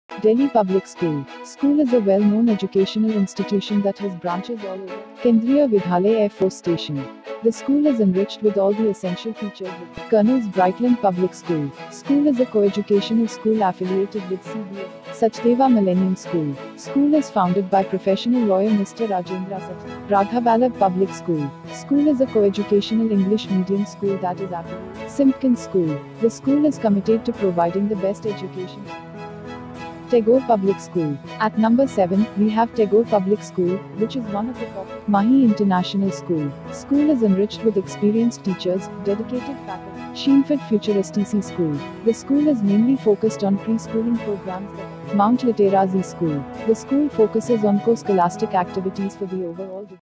Delhi Public School. School is a well-known educational institution that has branches all over Kendriya Vidhalaya Air Force Station. The school is enriched with all the essential features with Colonel's Brightland Public School. School is a coeducational school affiliated with CBS Sachdeva Millennium School. School is founded by professional lawyer Mr. Rajendra Sachdeva. Raghavallabh Public School. School is a coeducational English medium school that is affiliated Simpkin School. The school is committed to providing the best education. Tagore Public School. At number 7, we have Tagore Public School, which is one of the top. Mahi International School. School is enriched with experienced teachers, dedicated faculty. Sheenfit Futuristic School. The school is mainly focused on preschooling programs like Mount Literacy School. The school focuses on co-scholastic activities for the overall